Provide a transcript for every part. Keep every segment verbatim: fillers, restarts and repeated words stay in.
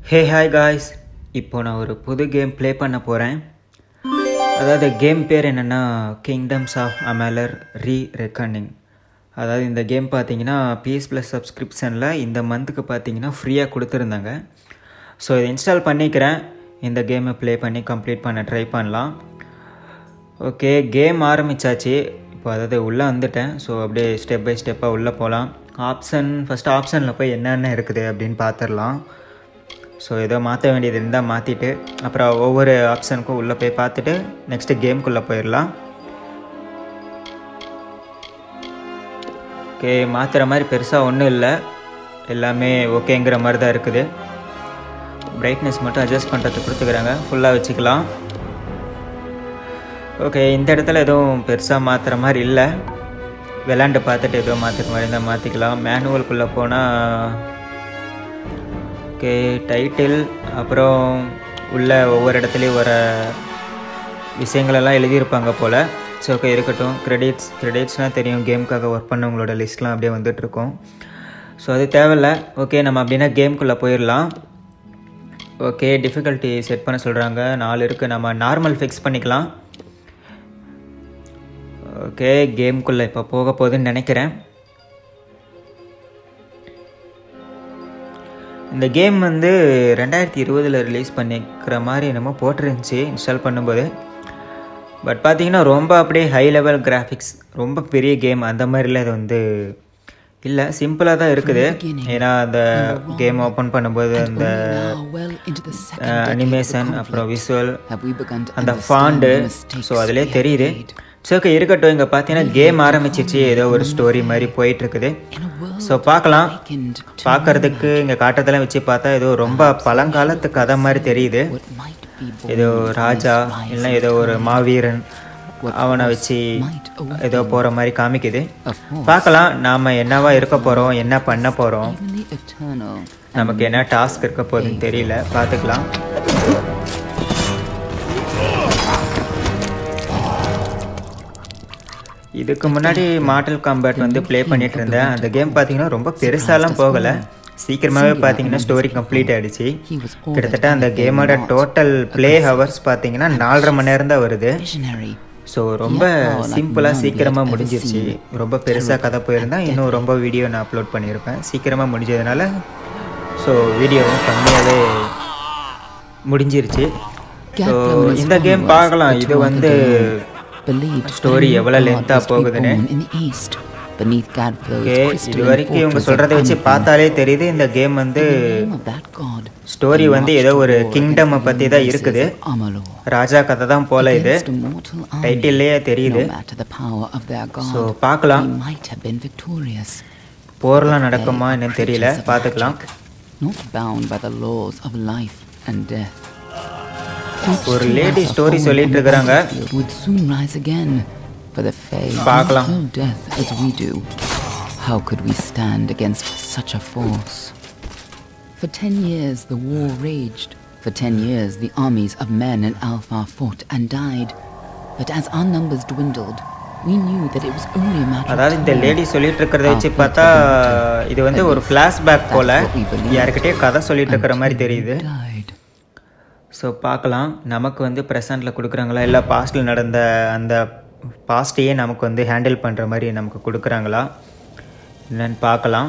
Hey hi guys, இப்போ நான் ஒரு புது கேம் ப்ளே பண்ண போகிறேன். அதாவது கேம் பேர் என்னென்னா Kingdoms of Amalur re reckoning. அதாவது இந்த கேம் பார்த்தீங்கன்னா பிஎஸ் ப்ளஸ் சப்ஸ்கிரிப்ஷனில் இந்த மந்த்துக்கு பார்த்தீங்கன்னா ஃப்ரீயாக கொடுத்துருந்தாங்க. ஸோ இதை இன்ஸ்டால் பண்ணிக்கிறேன். இந்த கேமை ப்ளே பண்ணி கம்ப்ளீட் பண்ண ட்ரை பண்ணலாம். ஓகே, கேம் ஆரம்பித்தாச்சு. இப்போ அதாவது உள்ளே வந்துட்டேன். ஸோ அப்படியே ஸ்டெப் பை ஸ்டெப்பாக உள்ளே போகலாம். ஆப்ஷன் ஃபஸ்ட்டு ஆப்ஷனில் போய் என்னென்ன இருக்குது அப்படின்னு பார்த்துடலாம். ஸோ ஏதோ மாற்ற வேண்டியது இருந்தால் மாற்றிட்டு அப்புறம் ஒவ்வொரு ஆப்ஷனுக்கும் உள்ளே போய் பார்த்துட்டு நெக்ஸ்ட்டு கேமுக்குள்ளே போயிடலாம். ஓகே, மாற்றுற மாதிரி பெருசாக ஒன்றும் இல்லை, எல்லாமே ஓகேங்கிற மாதிரி தான் இருக்குது. பிரைட்னஸ் மட்டும் அட்ஜஸ்ட் பண்ணுறதுக்கு கொடுத்துக்கிறாங்க, ஃபுல்லாக வச்சுக்கலாம். ஓகே, இந்த இடத்துல எதுவும் பெருசாக மாற்றுற மாதிரி இல்லை. விளாண்டு பார்த்துட்டு எதுவும் மாற்றுற மாதிரி இருந்தால் மாற்றிக்கலாம். மேனுவலுக்குள்ளே போனால் ஓகே, டைட்டில் அப்புறம் உள்ள ஒவ்வொரு இடத்துலையும் வர விஷயங்களெல்லாம் எழுதியிருப்பாங்க போல். ஸோ ஓகே இருக்கட்டும். க்ரெடிட்ஸ் க்ரெடிட்ஸ்னால் தெரியும், கேமுக்காக ஒர்க் பண்ணவங்களோட லிஸ்ட்லாம் அப்படியே வந்துட்டுருக்கோம். ஸோ அது தேவையில்லை. ஓகே, நம்ம அப்படின்னா கேமுக்குள்ளே போயிடலாம். ஓகே, டிஃபிகல்ட்டி செட் பண்ண சொல்கிறாங்க. நாலு இருக்குது, நம்ம நார்மல் ஃபிக்ஸ் பண்ணிக்கலாம். ஓகே, கேமுக்குள்ளே இப்போ போக போகுதுன்னு நினைக்கிறேன். இந்த கேம் வந்து ரெண்டாயிரத்தி இருபதில் ரிலீஸ் பண்ணிக்கிற மாதிரி என்னமோ போட்டிருந்துச்சு இன்ஸ்டால் பண்ணும்போது. பட் பார்த்திங்கன்னா ரொம்ப அப்படியே ஹை லெவல் கிராஃபிக்ஸ், ரொம்ப பெரிய கேம் அந்த மாதிரிலாம் இது வந்து இல்லை, சிம்பிளாக தான் இருக்குது. ஏன்னா அந்த கேம் ஓப்பன் பண்ணும்போது அந்த அனிமேஷன் அப்புறம் விஷுவல் அந்த ஃபாண்டு ஸோ அதிலே தெரியுது. ஸோ ஓகே இருக்கட்டும். இங்கே பார்த்தீங்கன்னா கேம் ஆரம்பிச்சிச்சு, ஏதோ ஒரு ஸ்டோரி மாதிரி போயிட்டுருக்குது. ஸோ பார்க்கலாம். பார்க்குறதுக்கு இங்கே காட்டுறதெல்லாம் வச்சு பார்த்தா ஏதோ ரொம்ப பழங்காலத்து கதை மாதிரி தெரியுது. ஏதோ ராஜா இல்லைன்னா ஏதோ ஒரு மாவீரன் அவனை வச்சு ஏதோ போகிற மாதிரி காமிக்குது. பார்க்கலாம் நாம் என்னவா இருக்க போகிறோம், என்ன பண்ண போகிறோம், நமக்கு என்ன டாஸ்க் இருக்க போகுதுன்னு தெரியல, பார்த்துக்கலாம். இதுக்கு முன்னாடி மார்டல் காம்பேட் வந்து ப்ளே பண்ணிகிட்டு இருந்தேன். அந்த கேம் பார்த்தீங்கன்னா ரொம்ப பெருசாலாம் போகலை, சீக்கிரமாகவே பார்த்தீங்கன்னா ஸ்டோரி கம்ப்ளீட் ஆகிடுச்சு. கிட்டத்தட்ட அந்த கேமோட டோட்டல் ப்ளே ஹவர்ஸ் பார்த்தீங்கன்னா நாலரை மணி நேரம் தான் வருது. ஸோ ரொம்ப சிம்பிளாக சீக்கிரமாக முடிஞ்சிருச்சு. ரொம்ப பெருசாக கதை போயிருந்தால் இன்னும் ரொம்ப வீடியோ நான் அப்லோட் பண்ணியிருப்பேன். சீக்கிரமாக முடிஞ்சதுனால ஸோ வீடியோவும் கம்மியாகவே முடிஞ்சிருச்சு. ஸோ இந்த கேம் பார்க்கலாம். இது வந்து ஸ்டோரி எவ்வளோ லென்த்தாக போகுதுன்னு. ஓகே, இது வரைக்கும் இவங்க சொல்கிறத வச்சு பார்த்தாலே தெரியுது இந்த கேம் வந்து ஸ்டோரி வந்து ஏதோ ஒரு கிங்டம் பற்றி தான் இருக்குது. ராஜா கதை தான் போல இது டைட்டில்லையே தெரியுது. ஸோ பார்க்கலாம். போர்லாம் நடக்குமா என்னன்னு தெரியல, பார்த்துக்கலாம். ஒரு லேடி ஸ்டோரி சொல்லிட்டு இருக்கிறாங்க, பார்க்கலாம். How could we stand against such a force? For ten years the war raged. For ten years the armies of men in Alpha fought and died. But as our numbers dwindled, we knew that it was only a matter of time. அதாவது இந்த lady சொல்லிட்டு இருக்கிறத வச்சு பார்த்தா இது வந்து ஒரு flashback போல, யாருக்கிட்டே கதை சொல்லிட்டு இருக்கிற மாதிரி தெரியுது. ஸோ பார்க்கலாம். நமக்கு வந்து ப்ரெசண்டில் கொடுக்குறாங்களா இல்லை பாஸ்ட்டில் நடந்த அந்த பாஸ்ட்டையே நமக்கு வந்து ஹேண்டில் பண்ணுற மாதிரி நமக்கு கொடுக்குறாங்களா என்னன்னு பார்க்கலாம்.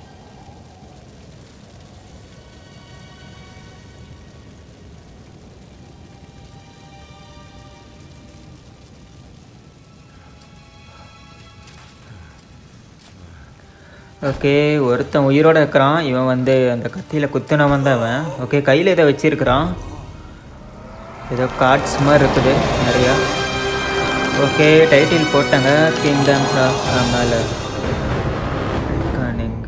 ஓகே, ஒருத்தன் உயிரோடு இருக்கிறான். இவன் வந்து அந்த கத்தியில் குத்துனவன் தான் அவன். ஓகே, கையில் இதை வச்சிருக்கிறான், ஏதோ கார்ட்ஸ் மாதிரி இருக்குது நிறையா. ஓகே, டைட்டில் போட்டாங்க Kingdoms of Amalur reckoning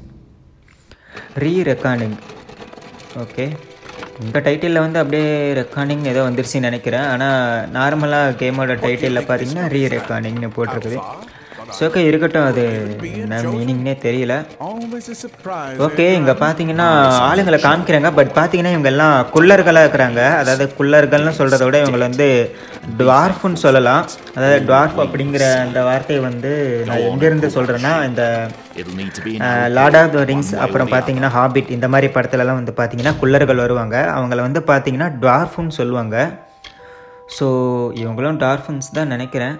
re reckoning. Okay, இந்த டைட்டிலில் வந்து அப்படியே ரெக்கானிங் ஏதோ வந்துருச்சுன்னு நினைக்கிறேன். ஆனால் நார்மலாக கேமோட டைட்டிலில் பார்த்தீங்கன்னா ரீ ரெக்கானிங்னு போட்டிருக்குது. ஓகே இருக்கட்டும், அது என்ன மீனிங்னே தெரியல. ஓகே இங்கே பார்த்தீங்கன்னா ஆளுங்களை காமிக்கிறாங்க. பட் பார்த்தீங்கன்னா இவங்க எல்லாம் குள்ளர்களாக இருக்கிறாங்க. அதாவது குள்ளர்கள்னு சொல்கிறத விட இவங்களை வந்து டுவார்ஃப்னு சொல்லலாம். அதாவது டுவார்ஃப் அப்படிங்கிற அந்த வார்த்தையை வந்து நான் எங்கேருந்து சொல்கிறேன்னா, இந்த லார்ட் ஆஃப் த ரிங்ஸ் அப்புறம் பார்த்தீங்கன்னா ஹாபிட் இந்த மாதிரி படத்துலலாம் வந்து பார்த்தீங்கன்னா குள்ளர்கள் வருவாங்க. அவங்கள வந்து பார்த்தீங்கன்னா டுவார்ஃப்னு சொல்லுவாங்க. ஸோ இவங்களும் டார்ஃபன்ஸ் தான் நினைக்கிறேன்.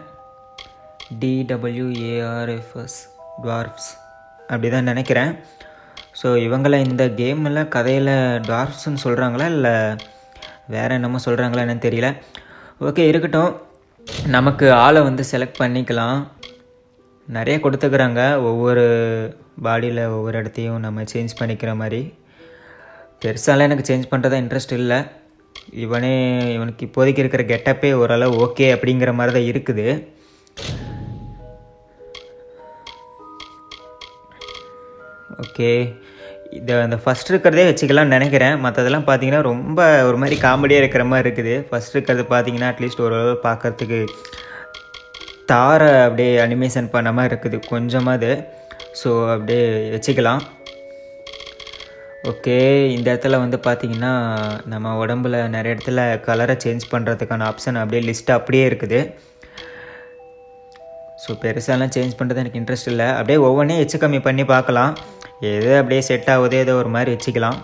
டிடபிள்யூஏஆர்எஃப்எஸ் டுவார்ஃப்ஸ் அப்படி தான் நினைக்கிறேன். ஸோ இவங்கள இந்த கேமில் கதையில் டுவார்ஃப்ஸ்ன்னு சொல்கிறாங்களா இல்லை வேறு என்னமோ சொல்கிறாங்களா என்னன்னு தெரியல. ஓகே இருக்கட்டும், நமக்கு ஆளை வந்து செலக்ட் பண்ணிக்கலாம். நிறைய கொடுத்துக்கிறாங்க, ஒவ்வொரு பாடியில் ஒவ்வொரு இடத்தையும் நம்ம சேஞ்ச் பண்ணிக்கிற மாதிரி. பெருசாலாம் எனக்கு சேஞ்ச் பண்ணுறதா இன்ட்ரெஸ்ட் இல்லை. இவனே இவனுக்கு இப்போதைக்கு இருக்கிற கெட்டப்பே ஓரளவு ஓகே அப்படிங்கிற மாதிரி தான் இருக்குது. ஓகே இதை அந்த ஃபஸ்ட் இருக்கிறதே வச்சுக்கலாம்னு நினைக்கிறேன். மற்றதெல்லாம் பார்த்தீங்கன்னா ரொம்ப ஒரு மாதிரி காமெடியாக இருக்கிற மாதிரி இருக்குது. ஃபஸ்ட் இருக்கிறது பார்த்தீங்கன்னா அட்லீஸ்ட் ஓரளவு பார்க்குறதுக்கு தாரை அப்படியே அனிமேஷன் பண்ண மாதிரி இருக்குது கொஞ்சமாவது. ஸோ அப்படியே வச்சுக்கலாம். ஓகே இந்த இடத்துல வந்து பார்த்திங்கன்னா நம்ம உடம்புல நிறைய இடத்துல கலரை சேஞ்ச் பண்ணுறதுக்கான ஆப்ஷன் அப்படியே லிஸ்ட்டு அப்படியே இருக்குது. ஸோ பெருசாலாம் சேஞ்ச் பண்ணுறது எனக்கு இன்ட்ரெஸ்ட் இல்லை. அப்படியே ஒவ்வொன்றையும் எச்சு கம்மி பண்ணி பார்க்கலாம். எது அப்படியே செட் ஆகுது ஏதோ ஒரு மாதிரி வச்சுக்கலாம்.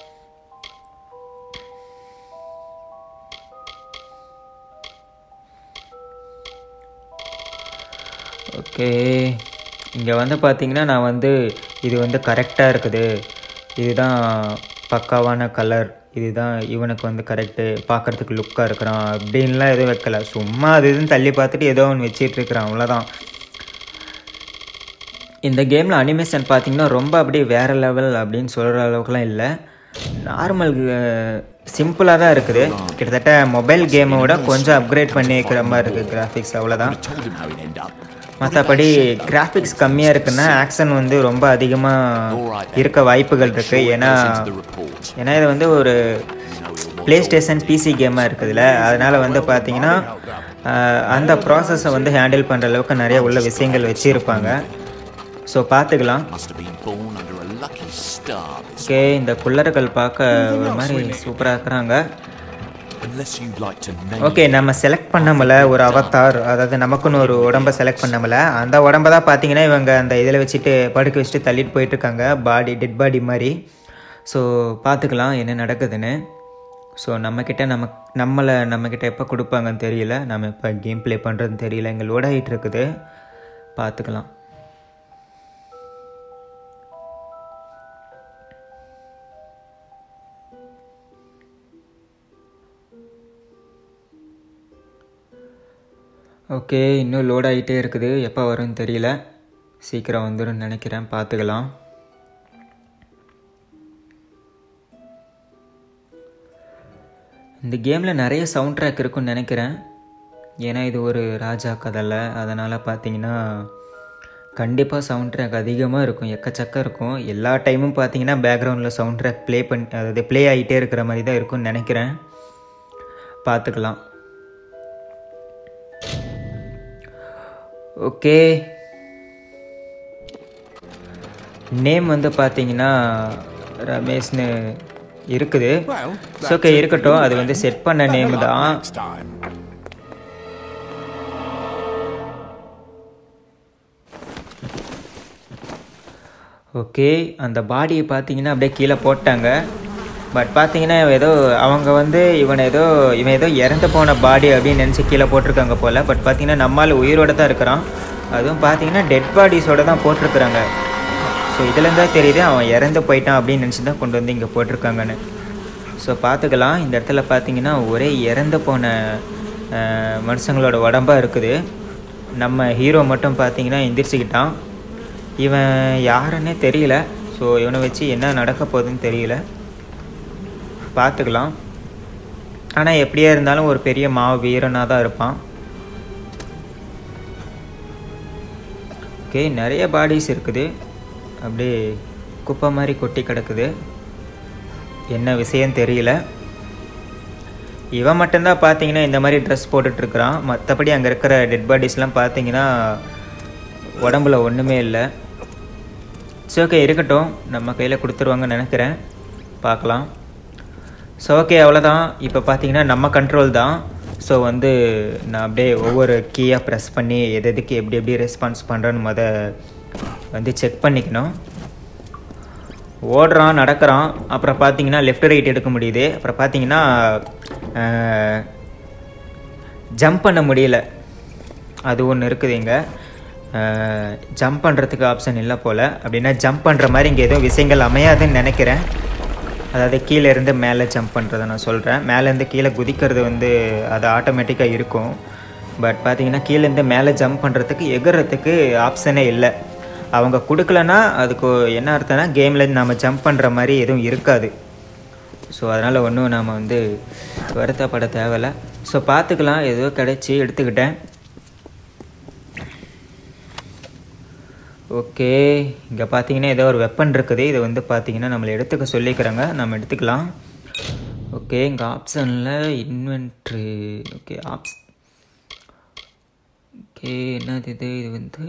ஓகே இங்கே வந்து பார்த்திங்கன்னா நான் வந்து இது வந்து கரெக்டாக இருக்குது, இதுதான் பக்காவான கலர், இதுதான் இவனுக்கு வந்து கரெக்டு, பார்க்குறதுக்கு லுக்காக இருக்கிறான் அப்படின்லாம் எதுவும் வைக்கல. சும்மா அது இதுன்னு தள்ளி பார்த்துட்டு ஏதோ ஒன்று வச்சிட்டு இருக்கிறான், அவ்வளோதான். இந்த கேமில் அனிமேஷன் பார்த்திங்கன்னா ரொம்ப அப்படியே வேறு லெவல் அப்படின்னு சொல்கிற அளவுக்குலாம் இல்லை. நார்மல் சிம்பிளாக தான் இருக்குது. கிட்டத்தட்ட மொபைல் கேமை விட கொஞ்சம் அப்கிரேட் பண்ணி வைக்கிற மாதிரி இருக்குது கிராஃபிக்ஸ், அவ்வளோதான். மற்றபடி கிராஃபிக்ஸ் கம்மியாக இருக்குன்னா ஆக்ஷன் வந்து ரொம்ப அதிகமாக இருக்க வாய்ப்புகள் இருக்குது. ஏன்னா ஏன்னா இது வந்து ஒரு ப்ளே ஸ்டேஷன் பிசி கேமாக இருக்குதுல்ல, அதனால் வந்து பார்த்திங்கன்னா அந்த ப்ராசஸை வந்து ஹேண்டில் பண்ணுற அளவுக்கு நிறைய உள்ள விஷயங்கள் வச்சுருப்பாங்க. ஸோ பார்த்துக்கலாம். ஓகே இந்த குள்ளர்கள் பார்க்க ஒரு மாதிரி சூப்பராக இருக்கிறாங்க. ஓகே நம்ம செலக்ட் பண்ணமல ஒரு அவதார், அதாவது நமக்குன்னு ஒரு உடம்பை செலக்ட் பண்ணமல, அந்த உடம்பை தான் பார்த்தீங்கன்னா இவங்க அந்த இதில் வச்சுட்டு படுக்க வச்சுட்டு தள்ளிட்டு போயிட்டுருக்காங்க, பாடி டெட் பாடி மாதிரி. ஸோ பார்த்துக்கலாம் என்ன நடக்குதுன்னு. ஸோ நம்மக்கிட்ட நம்ம நம்மளை நம்மக்கிட்ட எப்போ கொடுப்பாங்கன்னு தெரியல, நம்ம இப்போ கேம் ப்ளே பண்ணுறதுன்னு தெரியல. இங்கே லோட் ஆகிட்டு இருக்குது, பார்த்துக்கலாம். ஓகே இன்னும் லோட் ஆகிட்டே இருக்குது, எப்போ வரும்னு தெரியல, சீக்கிரம் வந்துடும் நினைக்கிறேன், பார்த்துக்கலாம். இந்த கேமில் நிறைய சவுண்ட் ட்ராக் இருக்குன்னு நினைக்கிறேன். ஏன்னா இது ஒரு ராஜா கதையில், அதனால் பார்த்தீங்கன்னா கண்டிப்பாக சவுண்ட் ட்ராக் அதிகமாக இருக்கும், எக்கச்சக்கம் இருக்கும். எல்லா டைமும் பார்த்தீங்கன்னா பேக்ரவுண்டில் சவுண்ட் ட்ராக் ப்ளே பண்ணி அதாவது ப்ளே ஆகிட்டே இருக்கிற மாதிரி தான் இருக்கும்னு நினைக்கிறேன், பார்த்துக்கலாம். ஓகே நேம் வந்து பார்த்தீங்கன்னா ரமேஷ்னு இருக்குது. ஓகே இருக்கட்டும், அது வந்து செட் பண்ண நேம் தான். ஓகே அந்த பாடியை பார்த்தீங்கன்னா அப்படியே கீழே போட்டாங்க. பட் பார்த்தீங்கன்னா ஏதோ அவங்க வந்து இவனை ஏதோ இவன் ஏதோ இறந்து போன பாடி அப்படின்னு நினச்சி கீழே போட்டிருக்காங்க போல். பட் பார்த்தீங்கன்னா நம்மளால் உயிரோடு தான் இருக்கிறான், அதுவும் பார்த்தீங்கன்னா டெட் பாடிஸோடு தான் போட்டிருக்குறாங்க. ஸோ இதுலேருந்து தான் தெரியுது அவன் இறந்து போயிட்டான் அப்படின்னு நினச்சி தான் கொண்டு வந்து இங்கே போட்டிருக்காங்கன்னு. ஸோ பார்த்துக்கலாம். இந்த இடத்துல பார்த்தீங்கன்னா ஒரே இறந்து போன மனுஷங்களோட உடம்பாக இருக்குது. நம்ம ஹீரோ மட்டும் பார்த்தீங்கன்னா எந்திரிச்சிக்கிட்டான். இவன் யாருன்னே தெரியல. ஸோ இவனை வச்சு என்ன நடக்க போகுதுன்னு தெரியல, பார்த்துக்கலாம். ஆனால் எப்படியா இருந்தாலும் ஒரு பெரிய மாவு வீரனாக தான் இருப்பான். ஓகே நிறைய பாடிஸ் இருக்குது, அப்படியே குப்பை மாதிரி கொட்டி கிடக்குது, என்ன விஷயம் தெரியல. இவன் மட்டும்தான் பார்த்தீங்கன்னா இந்த மாதிரி ட்ரெஸ் போட்டுட்ருக்குறான். மற்றபடி அங்கே இருக்கிற டெட் பாடிஸ்லாம் பார்த்தீங்கன்னா உடம்புல ஒன்றுமே இல்லை. ஸோ ஓகே இருக்கட்டும், நம்ம கையில் கொடுத்துருவாங்கன்னு நினைக்கிறேன், பார்க்கலாம். ஸோ ஓகே அவ்வளோதான். இப்போ பார்த்தீங்கன்னா நம்ம கண்ட்ரோல் தான். ஸோ வந்து நான் அப்படியே ஒவ்வொரு கீயாக ப்ரெஸ் பண்ணி எது எதுக்கு எப்படி எப்படி ரெஸ்பான்ஸ் பண்ணுறேன்னு முத வந்து செக் பண்ணிக்கணும். ஓடுறான், நடக்கிறான், அப்புறம் பார்த்தீங்கன்னா லெஃப்ட் ரைட் எடுக்க முடியுது. அப்புறம் பார்த்தீங்கன்னா ஜம்ப் பண்ண முடியல, அது ஒன்று இருக்குது. இங்கே ஜம்ப் பண்ணுறதுக்கு ஆப்ஷன் இல்லை போல். அப்படின்னா ஜம்ப் பண்ணுற மாதிரி இங்கே எதுவும் விஷயங்கள் அமையாதுன்னு நினைக்கிறேன். அதாவது கீழே இருந்து மேலே ஜம்ப் பண்ணுறதை நான் சொல்கிறேன். மேலேருந்து கீழே குதிக்கிறது வந்து அது ஆட்டோமேட்டிக்காக இருக்கும். பட் பார்த்தீங்கன்னா கீழேருந்து மேலே ஜம்ப் பண்ணுறதுக்கு எகிறதுக்கு ஆப்ஷனே இல்லை. அவங்க கொடுக்கலன்னா அதுக்கு என்ன அர்த்தம்னா கேமில் நம்ம ஜம்ப் பண்ணுற மாதிரி எதுவும் இருக்காது. ஸோ அதனால் ஒன்றும் நாம் வந்து வருத்தப்பட தேவையில்லை. ஸோ பார்த்துக்கலாம், ஏதோ கிடச்சி எடுத்துக்கிட்டேன். ஓகே, இங்கே பார்த்தீங்கன்னா ஏதோ ஒரு வெப்பன் இருக்குது. இதை வந்து பார்த்தீங்கன்னா நம்மளை எடுத்துக்க சொல்லிக்கிறாங்க, நம்ம எடுத்துக்கலாம். ஓகே, இங்கே ஆப்ஷனில் இன்வென்ட்ரி. ஓகே ஆப்ஸ் ஓகே என்னது இது? இது வந்து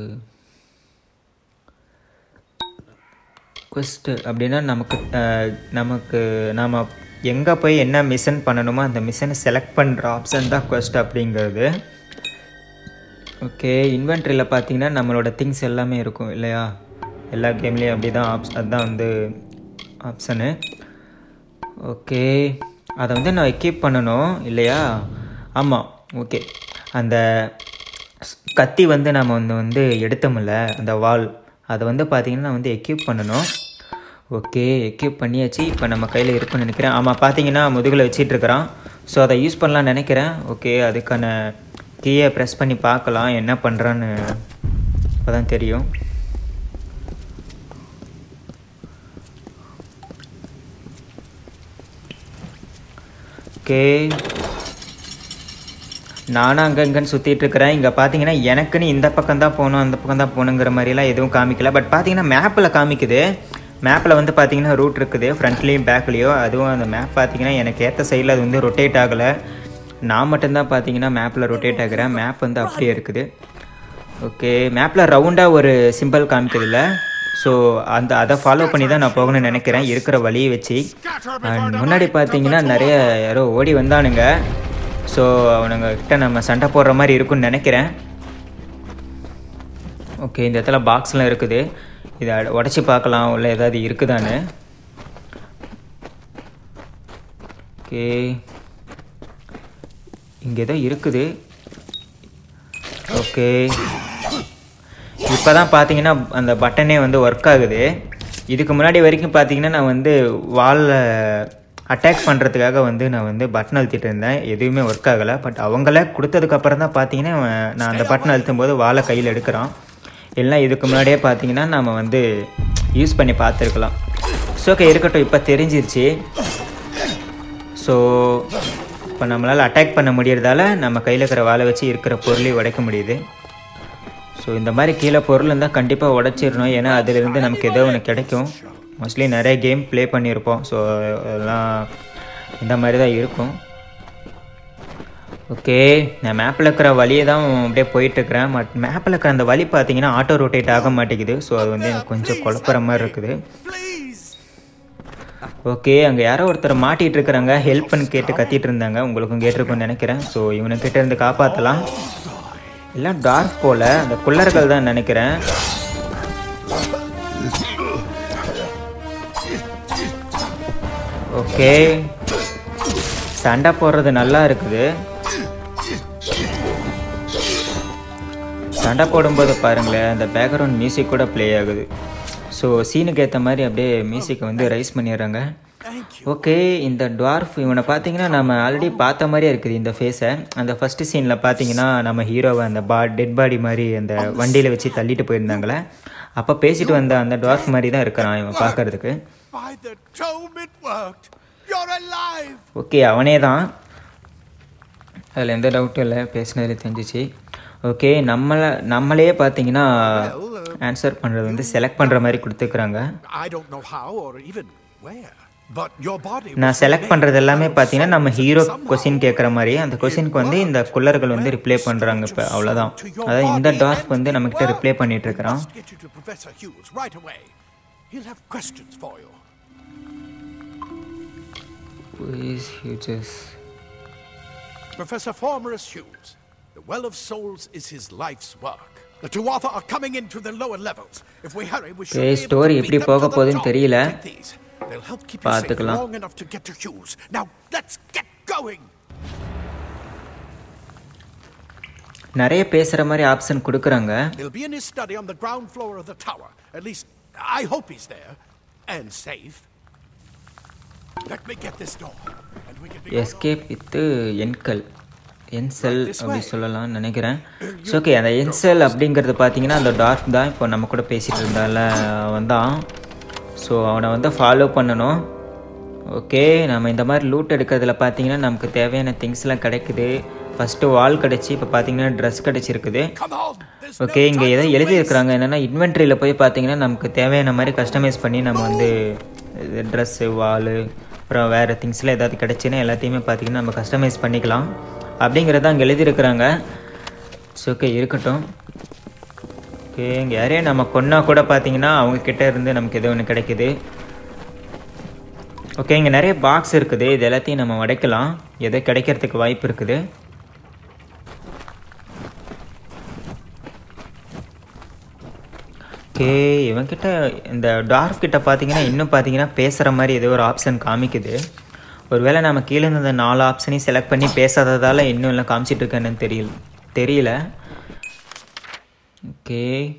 குவெஸ்ட்டு. அப்படின்னா நமக்கு நமக்கு நாம் எங்கே போய் என்ன மிஷன் பண்ணணுமோ அந்த மிஷனை செலக்ட் பண்ணுற ஆப்ஷன் தான் குவெஸ்ட் அப்படிங்கிறது. ஓகே, இன்வென்ட்ரியில் பார்த்தீங்கன்னா நம்மளோட திங்ஸ் எல்லாமே இருக்கும் இல்லையா? எல்லா கேம்லேயும் அப்படி தான் ஆப்ஸ் அதுதான் வந்து ஆப்ஷனு. ஓகே, அதை வந்து நான் எக்யூப் பண்ணணும் இல்லையா? ஆமாம். ஓகே, அந்த கத்தி வந்து நம்ம வந்து வந்து எடுத்தோம்ல அந்த வால், அதை வந்து பார்த்திங்கன்னா நான் வந்து எக்யூப் பண்ணணும். ஓகே, எக்யூப் பண்ணியாச்சு. இப்போ நம்ம கையில் இருக்குன்னு நினைக்கிறேன். ஆமாம், பார்த்தீங்கன்னா முதுகில் வச்சிட்ருக்கிறான். ஸோ அதை யூஸ் பண்ணலான்னு நினைக்கிறேன். ஓகே, அதுக்கான கீயை ப்ரெஸ் பண்ணி பார்க்கலாம் என்ன பண்ணுறான்னு, அப்போ தான் தெரியும். ஓகே, நானும் அங்கே இங்கேன்னு சுற்றிட்டுருக்கிறேன். இங்கே பார்த்தீங்கன்னா எனக்குன்னு இந்த பக்கம் தான் போகணும் அந்த பக்கம் தான் போகணுங்கிற மாதிரிலாம் எதுவும் காமிக்கல. பட் பார்த்தீங்கன்னா மேப்பில் காமிக்குது. மேப்பில் வந்து பார்த்தீங்கன்னா ரூட் இருக்குது ஃப்ரண்ட்லேயும் பேக்லேயோ. அதுவும் அந்த மேப் பார்த்தீங்கன்னா எனக்கு ஏற்ற சைடில் அது வந்து ரொட்டேட் ஆகலை. நான் மட்டும்தான் பார்த்தீங்கன்னா மேப்பில் ரொட்டேட் ஆகிறேன். மேப் வந்து அப்படியே இருக்குது. ஓகே, மேப்பில் ரவுண்டாக ஒரு சிம்பிள் காமிக்கிறதில்ல. ஸோ அந்த அதை ஃபாலோ பண்ணி தான் நான் போகணும்னு நினைக்கிறேன் இருக்கிற வழியை வச்சு. அண்ட் முன்னாடி பார்த்தீங்கன்னா நிறைய யாரோ ஓடி வந்தானுங்க. ஸோ அவனுங்க கிட்ட நம்ம சண்டை போடுற மாதிரி இருக்குன்னு நினைக்கிறேன். ஓகே, இந்த இடத்துல பாக்ஸ்லாம் இருக்குது. இதை உடச்சி பார்க்கலாம் உள்ள ஏதாவது இருக்குதான்னு. ஓகே, இங்கே ஏதோ இருக்குது. ஓகே, இப்போ தான் பார்த்தீங்கன்னா அந்த பட்டனே வந்து ஒர்க் ஆகுது. இதுக்கு முன்னாடி வரைக்கும் பார்த்தீங்கன்னா நான் வந்து வாலில் அட்டாக் பண்ணுறதுக்காக வந்து நான் வந்து பட்டன் அழுத்திட்டு இருந்தேன், எதுவுமே ஒர்க் ஆகலை. பட் அவங்கள கொடுத்ததுக்கப்புறம் தான் பார்த்தீங்கன்னா நான் அந்த பட்டன் அழுத்தும் போது வாலை கையில் எடுக்கிறான். எல்லாம் இதுக்கு முன்னாடியே பார்த்தீங்கன்னா நம்ம வந்து யூஸ் பண்ணி பார்த்துருக்கலாம். ஸோ ஓகே இருக்கட்டும், இப்போ தெரிஞ்சிருச்சு. ஸோ இப்போ நம்மளால் அட்டாக் பண்ண முடியறதால நம்ம கையில் இருக்கிற வாழை வச்சு இருக்கிற பொருளையும் உடைக்க முடியுது. ஸோ இந்த மாதிரி கீழே பொருள் இருந்தால் கண்டிப்பாக உடச்சிடணும், ஏன்னா அதிலிருந்து நமக்கு ஏதோ ஒன்று கிடைக்கும். மோஸ்ட்லி நிறைய கேம் ப்ளே பண்ணியிருப்போம். ஸோ அதெல்லாம் இந்த மாதிரி தான் இருக்கும். ஓகே, நான் மேப்பில் இருக்கிற வழியை தான் அப்படியே போயிட்டுருக்கிறேன். பட் மேப்பில் இருக்கிற அந்த வழி பார்த்தீங்கன்னா ஆட்டோ ரொட்டேட் ஆக மாட்டேங்குது. ஸோ அது வந்து எனக்கு கொஞ்சம் குழப்புற மாதிரி இருக்குது. ஓகே, அங்கே யாரோ ஒருத்தர் மாட்டிகிட்டு இருக்கிறாங்க, ஹெல்ப்னு கேட்டு கத்திட்டு இருந்தாங்க. உங்களுக்கும் கேட்டிருக்குன்னு நினைக்கிறேன். ஸோ இவனுக்கிட்ட இருந்து காப்பாற்றலாம். எல்லாம் டார்க் போல், அந்த குள்ளர்கள் தான் நினைக்கிறேன். ஓகே, சண்டை போடுறது நல்லா இருக்குது. சண்டை போடும்போது பாருங்களேன், அந்த பேக்ரவுண்ட் மியூசிக் கூட ப்ளே ஆகுது. ஸோ சீனுக்கு ஏற்ற மாதிரி அப்படியே மியூசிக்கை வந்து ரைஸ் பண்ணிடுறாங்க. ஓகே, இந்த டுவார்ஃப் இவனை பார்த்தீங்கன்னா நம்ம ஆல்ரெடி பார்த்த மாதிரியே இருக்குது இந்த ஃபேஸை. அந்த ஃபஸ்ட்டு சீனில் பார்த்தீங்கன்னா நம்ம ஹீரோவை அந்த பா டெட் பாடி மாதிரி அந்த வண்டியில் வச்சு தள்ளிட்டு போயிருந்தாங்களே, அப்போ பேசிட்டு வந்த அந்த டுவார்ஃப் மாதிரி தான் இருக்கிறான் இவன் பார்க்கறதுக்கு. ஓகே, அவனே தான், அதில் எந்த டவுட்டும் இல்லை, பேசினதில் தெரிஞ்சிச்சு. ஓகே, நம்மளை நம்மளே பார்த்தீங்கன்னா ஆன்சர் பண்ணுறது வந்து செலக்ட் பண்ணுற மாதிரி கொடுத்துருக்குறாங்க. நான் செலக்ட் பண்ணுறது எல்லாமே பார்த்தீங்கன்னா நம்ம ஹீரோ கொஸ்டின் கேட்குற மாதிரி அந்த கொஸ்டினுக்கு வந்து இந்த குள்ளர்கள் வந்து ரிப்ளை பண்ணுறாங்க. இப்போ அவ்வளோதான். அதாவது இந்த டார்க் வந்து நம்மக்கிட்ட ரிப்ளை பண்ணிட்டு இருக்கிறான். Professor Formerus Hughes, the Well of Souls is his life's work. The Tuatha are coming into the lower levels. If we hurry, we should be able to beat them to the top. They'll help keep you safe long enough to get to Hughes. Now, let's get going. நிறைய பேசுற மாதிரி option கொடுக்கறாங்க. He'll be in his study on the ground floor of the tower. At least I hope he's there and safe. Let me get this door and we can be escape with என்கல் என்செல் அப்படி சொல்லலாம் நினைக்கிறேன். So okay, அந்த என்செல் அப்படிங்கிறது பார்த்தீங்கன்னா அந்த dark தான் இப்போ நம்ம கூட பேசிகிட்டு இருந்தால வந்தான். ஸோ அவனை வந்து ஃபாலோ பண்ணணும். ஓகே, நம்ம இந்த மாதிரி லூட் எடுக்கிறதுல பார்த்தீங்கன்னா நமக்கு தேவையான திங்ஸ்லாம் கிடைக்குது. ஃபஸ்ட்டு வால் கிடச்சி, இப்போ பார்த்தீங்கன்னா ட்ரெஸ் கிடச்சிருக்குது. ஓகே, இங்கே எதோ எழுதியிருக்கிறாங்க என்னென்னா இன்வென்ட்ரியில் போய் பார்த்தீங்கன்னா நமக்கு தேவையான மாதிரி கஸ்டமைஸ் பண்ணி நம்ம வந்து ட்ரெஸ்ஸு வால் அப்புறம் வேறு திங்ஸ்லாம் ஏதாவது கிடச்சின்னா எல்லாத்தையுமே பார்த்திங்கன்னா நம்ம கஸ்டமைஸ் பண்ணிக்கலாம் அப்படிங்கிறத அங்கே எழுதியிருக்கிறாங்க. ஸோ ஓகே, இருக்கட்டும். ஓகே, இங்கே யாரையும் நம்ம கொன்னா கூட பார்த்தீங்கன்னா அவங்கக்கிட்ட இருந்து நமக்கு எதோ ஒன்று கிடைக்குது. ஓகே, இங்கே நிறைய பாக்ஸ் இருக்குது. இது எல்லாத்தையும் நம்ம உடைக்கலாம். எதோ கிடைக்கிறதுக்கு வாய்ப்பு இருக்குது. ஓகே, இவன்கிட்ட இந்த டார்க் கிட்ட பார்த்தீங்கன்னா இன்னும் பார்த்தீங்கன்னா பேசுகிற மாதிரி ஏதோ ஒரு ஆப்ஷன் காமிக்குது. ஒருவேளை நம்ம கீழே இருந்த அந்த நாலு ஆப்ஷனையும் செலக்ட் பண்ணி பேசாததால் இன்னும் எல்லாம் காமிச்சிட்டு இருக்கேன்னு தெரியல தெரியல ஓகே,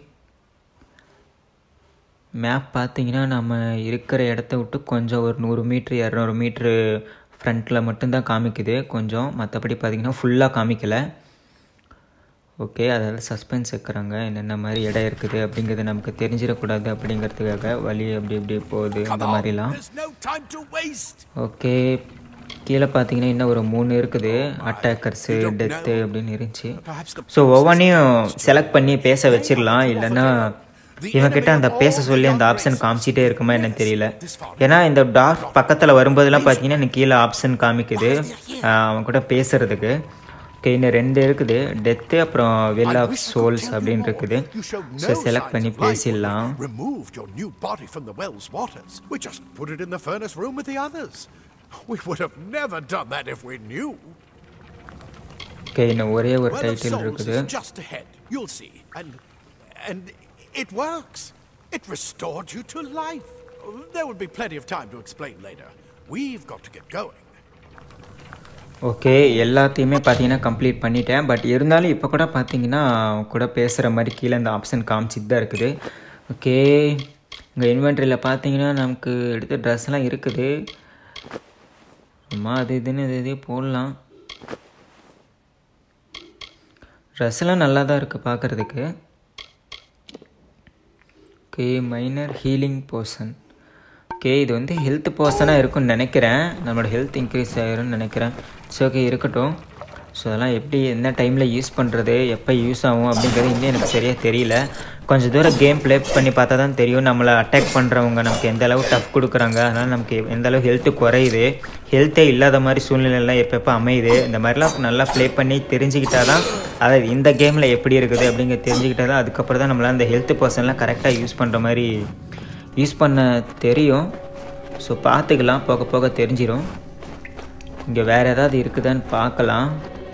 மேப் பார்த்தீங்கன்னா நம்ம இருக்கிற இடத்த விட்டு கொஞ்சம் ஒரு நூறு மீட்ரு இரநூறு மீட்ரு ஃப்ரண்ட்டில் மட்டும்தான் காமிக்குது கொஞ்சம். மற்றபடி பார்த்திங்கன்னா ஃபுல்லாக காமிக்கலை. ஓகே, அதாவது சஸ்பென்ஸ் வைக்கிறாங்க என்னென்ன மாதிரி இடம் இருக்குது அப்படிங்கிறது நமக்கு தெரிஞ்சிடக்கூடாது அப்படிங்கிறதுக்காக வழி அப்படி இப்படி போகுது அந்த மாதிரிலாம். ஓகே, கீழே பார்த்தீங்கன்னா இன்னும் ஒரு மூணு இருக்குது. அட்டாக்கர்ஸு டெத்து அப்படின்னு இருந்துச்சு. ஸோ ஒவ்வொன்றையும் செலக்ட் பண்ணி பேச வச்சிடலாம். இல்லைன்னா இவன்கிட்ட அந்த பேச சொல்லி அந்த ஆப்ஷன் காமிச்சிட்டே இருக்குமா என்னன்னு தெரியல. ஏன்னா இந்த டார்க் பக்கத்தில் வரும்போதெல்லாம் பார்த்தீங்கன்னா எனக்கு கீழே ஆப்ஷன் காமிக்குது அவன் கூட பேசுறதுக்கு. ஓகே, இன்னும் ரெண்டு இருக்குது, டெத்து அப்புறம் வெல் ஆஃப் சோல்ஸ் அப்படின்னு இருக்குது. ஸோ செலக்ட் பண்ணி பேசிடலாம். ஓகே, இன்னும் ஒரே ஒரு டைட்டில் இருக்குது. It works. It restored you to life. There will be plenty of time to explain later. We've got to get going. Okay, எல்லாத்தையுமே பார்த்தீங்கன்னா கம்ப்ளீட் பண்ணிட்டேன். பட் இருந்தாலும் இப்போ கூட பார்த்தீங்கன்னா கூட பேசுகிற மாதிரி கீழே இந்த ஆப்ஷன் காமிச்சிட்டு தான் இருக்குது. ஓகே, இங்கே இன்வென்ட்ரியில் பார்த்தீங்கன்னா நமக்கு எடுத்த ட்ரெஸ்லாம் இருக்குது. அம்மா அது இதுன்னு இது இதே போடலாம். ட்ரெஸ்லாம் நல்லா தான் இருக்குது பார்க்குறதுக்கு. Okay, minor healing portion. Okay, இது வந்து ஹெல்த் போர்ஷனாக இருக்குன்னு நினைக்கிறேன். நம்மளோட ஹெல்த் இன்க்ரீஸ் ஆகிரும்னு நினைக்கிறேன். ஸோ ஓகே, இருக்கட்டும். ஸோ அதெல்லாம் எப்படி என்ன டைமில் யூஸ் பண்ணுறது எப்போ யூஸ் ஆகும் அப்படிங்கிறது இன்னும் எனக்கு சரியாக தெரியல. கொஞ்சம் தூரம் கேம் ப்ளே பண்ணி பார்த்தா தான் தெரியும் நம்மளை அட்டாக் பண்ணுறவங்க நமக்கு எந்த அளவு டஃப் கொடுக்குறாங்க. அதனால் நமக்கு எந்த அளவு ஹெல்த்து குறையுது, ஹெல்த்தே இல்லாத மாதிரி சூழ்நிலைலாம் எப்பப்போ அமையுது. இந்த மாதிரிலாம் நல்லா ப்ளே பண்ணி தெரிஞ்சுக்கிட்டால் தான், அதாவது இந்த கேமில் எப்படி இருக்குது அப்படிங்கிற தெரிஞ்சுக்கிட்டால் தான் அதுக்கப்புறம் தான் நம்மளால் அந்த ஹெல்த் பர்சன்லாம் கரெக்டாக யூஸ் பண்ணுற மாதிரி யூஸ் பண்ண தெரியும். ஸோ பார்த்துக்கலாம், போக போக தெரிஞ்சிடும். இங்கே வேறு ஏதாவது இருக்குதான்னு பார்க்கலாம்.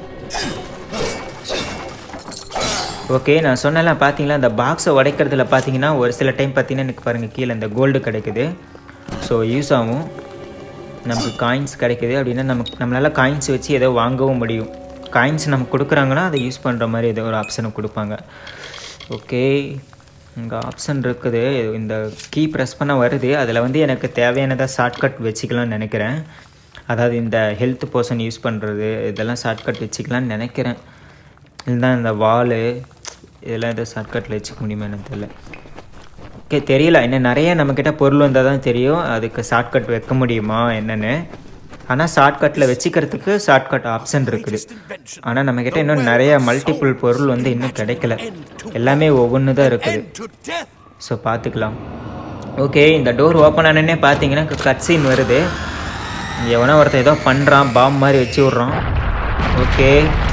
ஓகே, நான் சொன்னேன்ல பார்த்தீங்களா இந்த பாக்ஸை உடைக்கிறதுல பார்த்தீங்கன்னா ஒரு சில டைம் பார்த்தீங்கன்னா எனக்கு பாருங்கள் கீழே இந்த கோல்டு கிடைக்குது. ஸோ யூஸ் ஆகும், நமக்கு காயின்ஸ் கிடைக்குது. அப்படின்னா நமக்கு நம்மளால் காயின்ஸ் வச்சு ஏதோ வாங்கவும் முடியும். காயின்ஸ் நமக்கு கொடுக்குறாங்கன்னா அதை யூஸ் பண்ணுற மாதிரி ஏதோ ஒரு ஆப்ஷனை கொடுப்பாங்க. ஓகே, இங்கே ஆப்ஷன் இருக்குது. இந்த கீ ப்ரெஸ் பண்ண வருது. அதில் வந்து எனக்கு தேவையானதாக ஷார்ட்கட் வச்சுக்கலாம்னு நினைக்கிறேன். அதாவது இந்த ஹெல்த் போர்ஷன் யூஸ் பண்ணுறது இதெல்லாம் ஷார்ட்கட் வச்சுக்கலான்னு நினைக்கிறேன். இதுதான் இந்த வாலு இதெல்லாம் எதாவது ஷார்ட்கட்டில் வச்சுக்க முடியுமா எனக்கு தெரியல. ஓகே, தெரியல. இன்னும் நிறைய நம்மக்கிட்ட பொருள் வந்தால் தான் தெரியும் அதுக்கு ஷார்ட்கட் வைக்க முடியுமா என்னென்னு. ஆனால் ஷார்ட்கட்டில் வச்சுக்கிறதுக்கு ஷார்ட்கட் ஆப்ஷன் இருக்குது. ஆனால் நம்மக்கிட்ட இன்னும் நிறைய மல்டிபிள் பொருள் வந்து இன்னும் கிடைக்கல. எல்லாமே ஒவ்வொன்று தான் இருக்குது. ஸோ பார்த்துக்கலாம். ஓகே, இந்த டோர் ஓப்பன் ஆனே பார்த்தீங்கன்னா கட் சீன் வருது. எவனோ ஒருத்தன் ஏதோ பண்ணுறான், பாம் மாதிரி வச்சு விட்றான். ஓகே,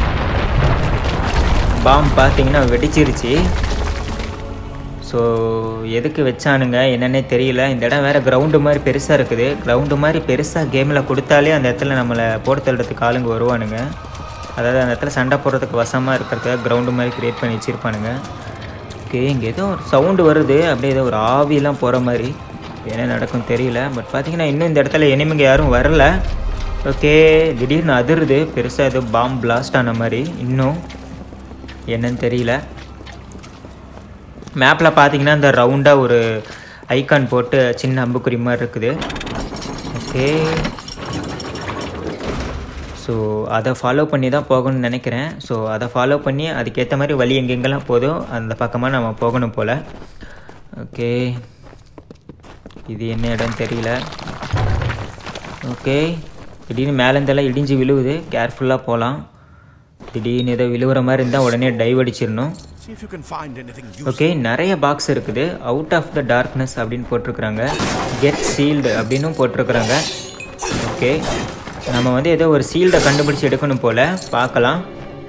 பாம் பார்த்தீங்கன்னா வெடிச்சிருச்சு. ஸோ எதுக்கு வச்சானுங்க என்னன்னே தெரியல. இந்த இடம் வேறு கிரவுண்டு மாதிரி பெருசாக இருக்குது. கிரவுண்டு மாதிரி பெருசாக கேமில் கொடுத்தாலே அந்த இடத்துல நம்மளை போட்டு தள்ளுறதுக்கு ஆளுங்க வருவானுங்க. அதாவது அந்த இடத்துல சண்டை போடுறதுக்கு வசமாக இருக்கிறதுக்காக கிரவுண்டு மாதிரி க்ரியேட் பண்ணி வச்சுருப்பானுங்க. ஓகே, இங்கே ஏதோ ஒரு சவுண்டு வருது, அப்படியே ஏதோ ஒரு ஆவிலாம் போகிற மாதிரி. என்ன நடக்கும் தெரியல. பட் பார்த்தீங்கன்னா இன்னும் இந்த இடத்துல எனிமிங்க யாரும் வரல. ஓகே, திடீர்னு அதிருது பெருசாக ஏதோ பாம் பிளாஸ்ட் ஆன மாதிரி. இன்னும் என்னன்னு தெரியல. மேப்பில் பார்த்தீங்கன்னா இந்த ரவுண்டாக ஒரு ஐக்கான் போட்டு சின்ன அம்புக்குறி மாதிரி இருக்குது. ஓகே, ஸோ அதை ஃபாலோ பண்ணி தான் போகணும்னு நினைக்கிறேன். ஸோ அதை ஃபாலோ பண்ணி அதுக்கேற்ற மாதிரி வழி எங்கெங்கெல்லாம் போதும் அந்த பக்கமாக நம்ம போகணும் போல். ஓகே, இது என்ன இடம் தெரியல. ஓகே, திடீர்னு மேலேருந்தெல்லாம் இடிஞ்சு விழுவுது, கேர்ஃபுல்லாக போகலாம். திடீர்னு ஏதோ விழுவுற மாதிரி இருந்தால் உடனே டைவ் அடிச்சிடணும். ஓகே, நிறைய பாக்ஸ் இருக்குது. அவுட் ஆஃப் த டார்க்னஸ் அப்படின்னு போட்டிருக்கிறாங்க. கெட் சீல்டு அப்படின்னும் போட்டிருக்கிறாங்க. ஓகே, நம்ம வந்து ஏதோ ஒரு சீல்டை கண்டுபிடிச்சி எடுக்கணும் போல், பார்க்கலாம்.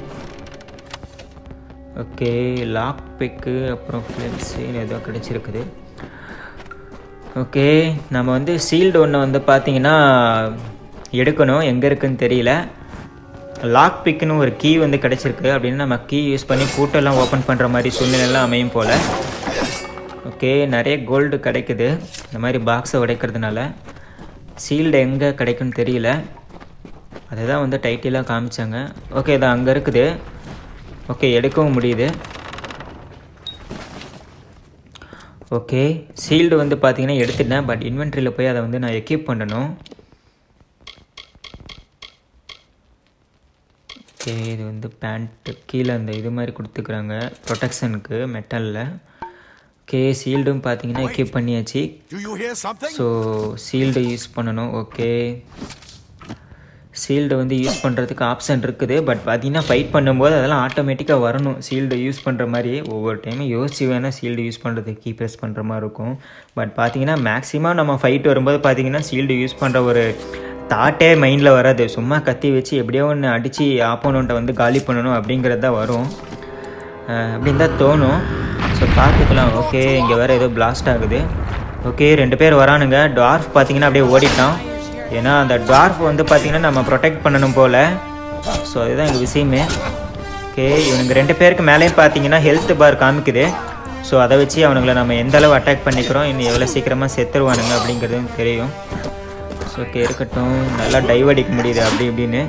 ஓகே, லாக் பிக்கு அப்புறம் ஃப்ளெக்ஸு ஏதோ கிடச்சிருக்குது. ஓகே, நம்ம வந்து சீல்டு ஒன்று வந்து பார்த்திங்கன்னா எடுக்கணும், எங்கே இருக்குதுன்னு தெரியல. லாக் பிக்குன்னு ஒரு கீ வந்து கிடச்சிருக்கு. அப்படின்னு நம்ம கீ யூஸ் பண்ணி பூட்டெல்லாம் ஓப்பன் பண்ணுற மாதிரி சூழ்நிலையெல்லாம் அமையும் போல். ஓகே, நிறைய கோல்டு கிடைக்குது இந்த மாதிரி பாக்ஸை உடைக்கிறதுனால. சீல்டு எங்கே கிடைக்குன்னு தெரியல, அதை தான் வந்து டைட்டிலாக காமிச்சாங்க. ஓகே, இது அங்கே இருக்குது. ஓகே, எடுக்கவும் முடியுது. ஓகே, சீல்டு வந்து பார்த்திங்கன்னா எடுத்துட்டேன். பட் இன்வென்ட்ரியில் போய் அதை வந்து நான் எக்யூப் பண்ணணும். ஓகே, இது வந்து பேண்ட்டு கீழே அந்த இது மாதிரி கொடுத்துக்குறாங்க ப்ரொடெக்ஷனுக்கு மெட்டலில். ஓகே, சீல்டும் பார்த்தீங்கன்னா எக்யூப் பண்ணியாச்சு. ஸோ சீல்டு யூஸ் பண்ணணும். ஓகே, சீல்டு வந்து யூஸ் பண்ணுறதுக்கு ஆப்ஷன் இருக்குது. பட் பார்த்தீங்கன்னா ஃபைட் பண்ணும்போது அதெல்லாம் ஆட்டோமேட்டிக்காக வரணும். சீல்டு யூஸ் பண்ணுற மாதிரி ஒவ்வொரு டைமும் யோசிச்சு வேணால் சீல்டு யூஸ் பண்ணுறதுக்கு கீ ப்ரெஸ் பண்ணுற மாதிரி இருக்கும். பட் பார்த்தீங்கன்னா மேக்ஸிமம் நம்ம ஃபைட் வரும்போது பார்த்தீங்கன்னா சீல்டு யூஸ் பண்ணுற ஒரு தாட்டே மைண்டில் வராது. சும்மா கத்தி வச்சு எப்படியோ ஒன்று அடித்து ஆப்போனண்ட்டை வந்து காலி பண்ணணும் அப்படிங்கிறது தான் வரும். அப்படின்னு தான் தோணும். ஸோ பார்த்துக்கலாம். ஓகே, இங்கே வேறு ஏதோ பிளாஸ்ட் ஆகுது. ஓகே, ரெண்டு பேர் வரானுங்க. டார்ஃப் பார்த்தீங்கன்னா அப்படியே ஓடிட்டான். ஏன்னா அந்த டார்ஃப் வந்து பார்த்திங்கன்னா நம்ம ப்ரொடெக்ட் பண்ணணும் போல். ஸோ அதுதான் எங்கள் விஷயமே. ஓகே, இவனுங்க ரெண்டு பேருக்கு மேலேயும் பார்த்தீங்கன்னா ஹெல்த் பார் காமிக்குது. ஸோ அதை வச்சு அவனுங்களை நம்ம எந்த அளவு அட்டாக் பண்ணிக்கிறோம், இன்னும் எவ்வளோ சீக்கிரமாக செத்துருவானுங்க அப்படிங்கிறதும் தெரியும். ஓகே, இருக்கட்டும். நல்லா டைவ் அடிக்க முடியுது அப்படி இப்படின்னு.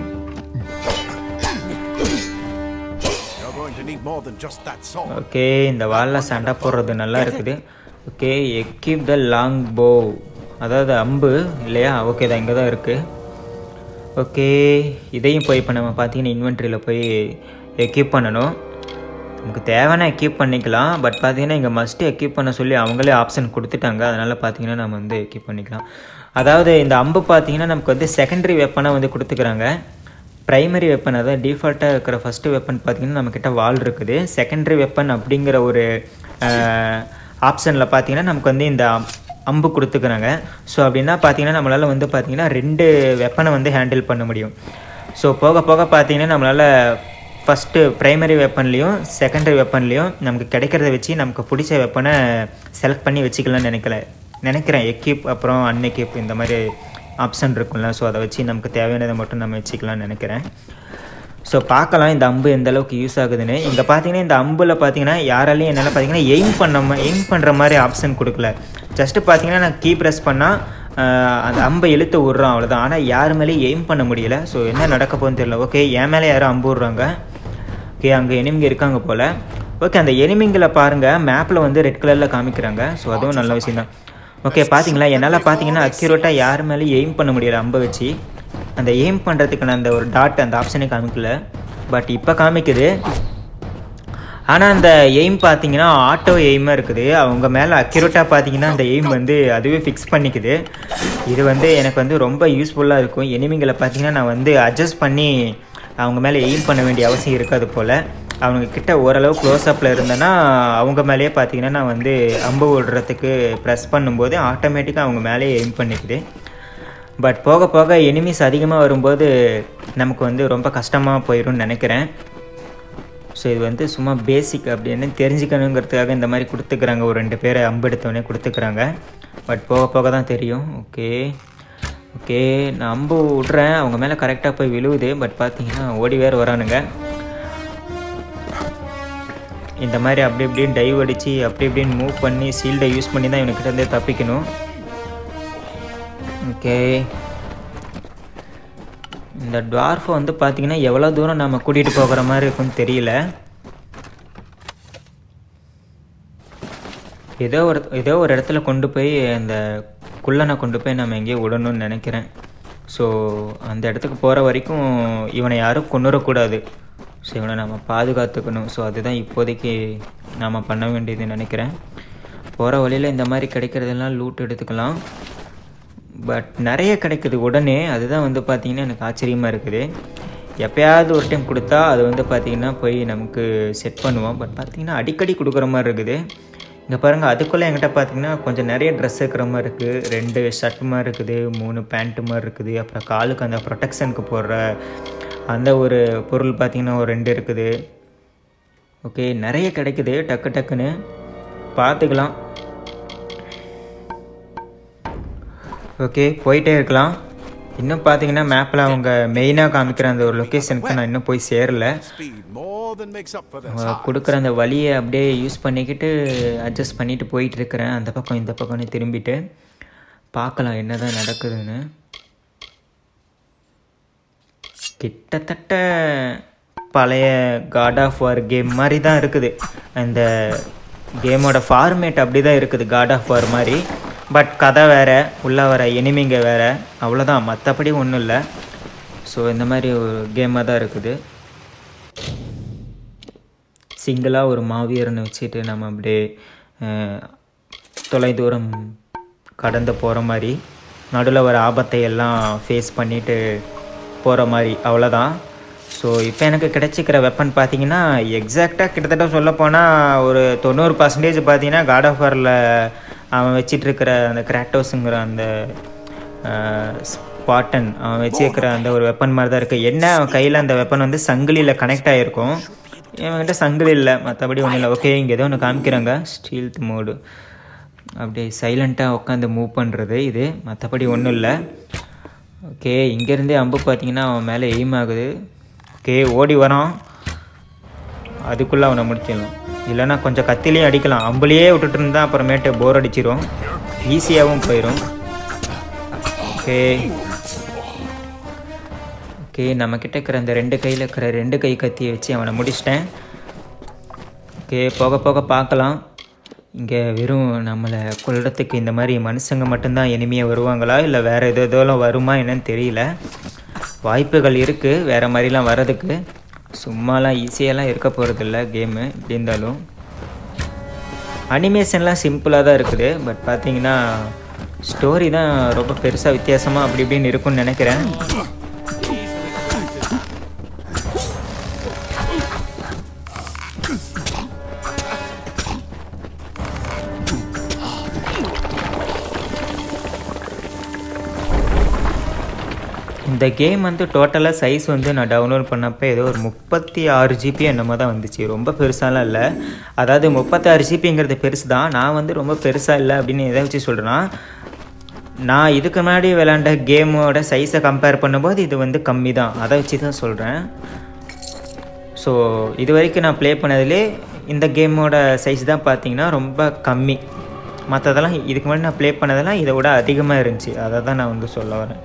ஓகே, இந்த வாலில் சண்டை போடுறது நல்லா இருக்குது. ஓகே, எக்யூப் த லாங் போ, அதாவது அம்பு இல்லையா? ஓகே, தான் இங்கே தான் இருக்குது. ஓகே, இதையும் போய் இப்போ நம்ம பார்த்தீங்கன்னா இன்வென்ட்ரியில் போய் எக்யூப் பண்ணணும். நமக்கு தேவையான எக்யூப் பண்ணிக்கலாம். பட் பார்த்தீங்கன்னா இங்கே மஸ்ட்டு எக்யூப் பண்ண சொல்லி அவங்களே ஆப்ஷன் கொடுத்துட்டாங்க. அதனால் பார்த்தீங்கன்னா நம்ம வந்து எக்யூப் பண்ணிக்கலாம். அதாவது இந்த அம்பு பார்த்தீங்கன்னா நமக்கு வந்து செகண்டரி வெப்பனாக வந்து கொடுத்துக்கிறாங்க. ப்ரைமரி வெப்பன், அதாவது டிஃபால்ட்டாக இருக்கிற ஃபஸ்ட்டு வெப்பன் பார்த்திங்கன்னா நம்மக்கிட்ட வால் இருக்குது. செகண்டரி வெப்பன் அப்படிங்கிற ஒரு ஆப்ஷனில் பார்த்திங்கன்னா நமக்கு வந்து இந்த அம்பு கொடுத்துக்கிறாங்க. ஸோ அப்படின்னா பார்த்திங்கன்னா நம்மளால் வந்து பார்த்திங்கன்னா ரெண்டு வெப்பனை வந்து ஹேண்டில் பண்ண முடியும். ஸோ போக போக பார்த்திங்கன்னா நம்மளால் ஃபஸ்ட்டு ப்ரைமரி வெப்பன்லேயும் செகண்டரி வெப்பன்லேயும் நமக்கு கிடைக்கிறத வச்சு நமக்கு பிடிச்ச வெப்பனை செலக்ட் பண்ணி வச்சுக்கலாம்னு நினைக்கல நினைக்கிறேன் எக்யூப் அப்புறம் அன்எக்யூப் இந்த மாதிரி ஆப்ஷன் இருக்கும்ல. ஸோ அதை வச்சு நமக்கு தேவையானதை மட்டும் நம்ம வச்சுக்கலாம்னு நினைக்கிறேன். ஸோ பார்க்கலாம் இந்த அம்பு எந்த அளவுக்கு யூஸ் ஆகுதுன்னு. இங்கே பார்த்தீங்கன்னா இந்த அம்பில் பார்த்தீங்கன்னா யாராலையும் என்னால் பார்த்தீங்கன்னா எய்ம் பண்ண எய்ம் பண்ணுற மாதிரி ஆப்ஷன் கொடுக்கல. ஜஸ்ட்டு பார்த்தீங்கன்னா நான் கீ ப்ரெஸ் பண்ணால் அந்த அம்பை இழுத்து விட்றோம், அவ்வளோதான். ஆனால் யார் மேலேயும் எய்ம் பண்ண முடியல. ஸோ என்ன நடக்க போகுதுன்னு தெரியல. ஓகே, என் மேலே யாரும் அம்பு விட்றாங்க. ஓகே, அங்கே எனிமிங்க இருக்காங்க போல். ஓகே, அந்த எனிமிங்களை பாருங்கள் மேப்பில் வந்து ரெட் கலரில் காமிக்கிறாங்க. ஸோ அதுவும் நல்ல விஷயம் தான். ஓகே, பார்த்தீங்களா என்னால் பார்த்தீங்கன்னா அக்யூரேட்டாக யார் மேலேயும் எய்ம் பண்ண முடியல அம்பை வச்சு. அந்த எய்ம் பண்ணுறதுக்கான அந்த ஒரு டாட் அந்த ஆப்ஷனே காமிக்கல. பட் இப்போ காமிக்குது. ஆனால் அந்த எய்ம் பார்த்தீங்கன்னா ஆட்டோ எய்மாக இருக்குது. அவங்க மேலே அக்யூரேட்டாக பார்த்தீங்கன்னா அந்த எய்ம் வந்து அதுவே ஃபிக்ஸ் பண்ணிக்குது. இது வந்து எனக்கு வந்து ரொம்ப யூஸ்ஃபுல்லாக இருக்கும். எனிமிங்களை பார்த்தீங்கன்னா நான் வந்து அட்ஜஸ்ட் பண்ணி அவங்க மேலே எய்ம் பண்ண வேண்டிய அவசியம் இருக்காது போல். அவங்க கிட்ட ஓரளவு க்ளோஸ்அப்பில் இருந்தேன்னா அவங்க மேலேயே பார்த்தீங்கன்னா நான் வந்து அம்பு விடுறதுக்கு ப்ரெஸ் பண்ணும்போது ஆட்டோமேட்டிக்காக அவங்க மேலேயே எய்ம் பண்ணிக்குது. பட் போக போக எனிமீஸ் அதிகமாக வரும்போது நமக்கு வந்து ரொம்ப கஷ்டமாக போயிடும்னு நினைக்கிறேன். ஸோ இது வந்து சும்மா பேசிக் அப்படின்னு தெரிஞ்சுக்கணுங்கிறதுக்காக இந்த மாதிரி கொடுத்துக்கிறாங்க. ஒரு ரெண்டு பேரை அம்பு எடுத்தோடனே கொடுத்துக்கிறாங்க. பட் போக போக தான் தெரியும். ஓகே ஓகே நான் அம்பு விட்றேன், அவங்க மேலே கரெக்டாக போய் விழுவுது. பட் பார்த்தீங்கன்னா ஓடி வேறு வரானுங்க. இந்த மாதிரி அப்படி இப்படின்னு டைவ் அடித்து அப்படி இப்படின்னு மூவ் பண்ணி ஷீல்டை யூஸ் பண்ணி தான் இவனுக்கிட்ட இருந்தே தப்பிக்கணும். ஓகே இந்த ட்வார்ஃபை வந்து பார்த்தீங்கன்னா எவ்வளோ தூரம் நம்ம கூட்டிகிட்டு போகிற மாதிரி இருக்குன்னு தெரியல. ஏதோ ஒரு ஏதோ ஒரு இடத்துல கொண்டு போய் அந்த குள்ளனை கொண்டு போய் நம்ம எங்கேயோ விடணும்னு நினைக்கிறேன். ஸோ அந்த இடத்துக்கு போகிற வரைக்கும் இவனை யாரும் கொண்டுடக்கூடாது. ஸோ இவனை நம்ம பாதுகாத்துக்கணும். ஸோ அதுதான் இப்போதைக்கு நாம் பண்ண வேண்டியதுன்னு நினைக்கிறேன். போகிற வழியில் இந்த மாதிரி கிடைக்கிறதெல்லாம் லூட் எடுத்துக்கலாம். பட் நிறைய கிடைக்குது உடனே. அதுதான் வந்து பார்த்திங்கன்னா எனக்கு ஆச்சரியமாக இருக்குது. எப்போயாவது ஒரு டைம் கொடுத்தா அது வந்து பார்த்திங்கன்னா போய் நமக்கு செட் பண்ணுவோம். பட் பார்த்திங்கன்னா அடிக்கடி கொடுக்குற மாதிரி இருக்குது. இங்கே பாருங்கள், அதுக்குள்ளே என்கிட்ட பார்த்திங்கன்னா கொஞ்சம் நிறைய ட்ரெஸ் இருக்கிற மாதிரி இருக்குது. ரெண்டு ஷர்ட் மாதிரி இருக்குது, மூணு பேண்ட்டு மாதிரி இருக்குது, அப்புறம் காலுக்கு அந்த ப்ரொடெக்ஷனுக்கு போடுற அந்த ஒரு பொருள் பார்த்திங்கன்னா ஒரு ரெண்டு இருக்குது. ஓகே நிறைய கிடைக்குது, டக்கு டக்குன்னு பார்த்துக்கலாம். ஓகே போயிட்டே இருக்கலாம். இன்னும் பார்த்தீங்கன்னா மேப்பில் அவங்க மெயினாக காமிக்கிற அந்த ஒரு லொக்கேஷனுக்கு நான் இன்னும் போய் சேரல. கொடுக்குற அந்த வழியை அப்படியே யூஸ் பண்ணிக்கிட்டு அட்ஜஸ்ட் பண்ணிவிட்டு போயிட்டுருக்கிறேன். அந்த பக்கம் இந்த பக்கம்னு திரும்பிட்டு பார்க்கலாம் என்ன தான் நடக்குதுன்னு. கிட்டத்தட்ட பழைய காட் ஆஃப் வார் கேம் மாதிரி தான் இருக்குது. அந்த கேமோட ஃபார்மேட் அப்படி தான் இருக்குது, காட் ஆஃப் வார் மாதிரி. பட் கதை வேறு, உள்ளே வர எனிமிங்க வேறு, அவ்வளோதான், மற்றபடி ஒன்றும் இல்லை. ஸோ இந்த மாதிரி ஒரு கேமாக தான் இருக்குது. சிங்கிளாக ஒரு மாவீரனை வச்சுட்டு நம்ம அப்படியே தொலை தூரம் கடந்து போகிற மாதிரி, நடுவில் வர ஆபத்தை எல்லாம் ஃபேஸ் பண்ணிவிட்டு போகிற மாதிரி, அவ்வளோதான். ஸோ இப்போ எனக்கு கிடச்சிக்கிற வெப்பன் பார்த்தீங்கன்னா எக்ஸாக்டாக கிட்டத்தட்ட சொல்லப்போனால் ஒரு தொண்ணூறு பர்சன்டேஜ் பார்த்தீங்கன்னா காட் ஆஃப் வாரில் அவன் வச்சிட்ருக்கிற அந்த கிராட்டோஸுங்கிற அந்த ஸ்பாட்டன் அவன் வச்சுருக்கிற அந்த ஒரு வெப்பன் மாதிரி தான் இருக்குது. என்ன அவன் கையில் அந்த வெப்பன் வந்து சங்கிலியில் கனெக்ட் ஆகிருக்கும், இவன்கிட்ட சங்கிலி இல்லை, மற்றபடி ஒன்றும் இல்லை. ஓகே இங்கே ஏதோ ஒன்று காமிக்கிறாங்க, ஸ்டீல்த் மோடு, அப்படியே சைலண்ட்டாக உட்காந்து மூவ் பண்ணுறது இது, மற்றபடி ஒன்றும் இல்லை. ஓகே இங்கேருந்தே அம்பு பார்த்தீங்கன்னா அவன் மேலே எய்ம் ஆகுது. ஓகே ஓடி வரான், அதுக்குள்ளே அவனை முடிச்சிடலாம். இல்லைன்னா கொஞ்சம் கத்திலையும் அடிக்கலாம், அம்புலையே விட்டுட்டு இருந்தால் அப்புறமேட்டு போர் அடிச்சிடும், ஈஸியாகவும் போயிடும். ஓகே ஓகே நம்மக்கிட்ட இருக்கிற அந்த ரெண்டு கையில் இருக்கிற ரெண்டு கை கத்தியை வச்சு அவனை முடிச்சிட்டேன். ஓகே போக போக பார்க்கலாம். இங்கே வெறும் நம்மளை கொல்றதுக்கு இந்த மாதிரி மனுஷங்க மட்டும்தான் எனிமையாக வருவாங்களா, இல்லை வேறு எதோ எதோலாம் வருமா என்னன்னு தெரியல. வாய்ப்புகள் இருக்குது வேறு மாதிரிலாம் வர்றதுக்கு. சும்மாலாம் ஈஸியாலாம் இருக்க போகிறதில்ல கேமு. எப்படி இருந்தாலும் அனிமேஷன்லாம் சிம்பிளாக தான் இருக்குது. பட் பார்த்தீங்கன்னா ஸ்டோரி தான் ரொம்ப பெருசாக வித்தியாசமாக அப்படி இப்படின்னு இருக்குன்னு நினைக்கிறேன். இந்த கேம் வந்து டோட்டலாக சைஸ் வந்து நான் டவுன்லோட் பண்ணப்போ ஏதோ ஒரு முப்பத்தி ஆறு ஜிபி என்னமோ தான் வந்துச்சு, ரொம்ப பெருசாலாம் இல்லை. அதாவது முப்பத்தாறு ஜிபிங்கிறது பெருசு தான், நான் வந்து ரொம்ப பெருசாக இல்லை அப்படின்னு எதை வச்சு சொல்கிறேன்னா, நான் இதுக்கு முன்னாடி விளாண்ட கேமோட சைஸை கம்பேர் பண்ணும்போது இது வந்து கம்மி தான், அதை வச்சு தான் சொல்கிறேன். ஸோ இது வரைக்கும் நான் ப்ளே பண்ணதுலே இந்த கேமோட சைஸ் தான் பார்த்தீங்கன்னா ரொம்ப கம்மி. மற்றதெல்லாம் இதுக்கு முன்னாடி நான் ப்ளே பண்ணதெல்லாம் இதை விட அதிகமாக இருந்துச்சு, அதை தான் நான் வந்து சொல்ல வரேன்.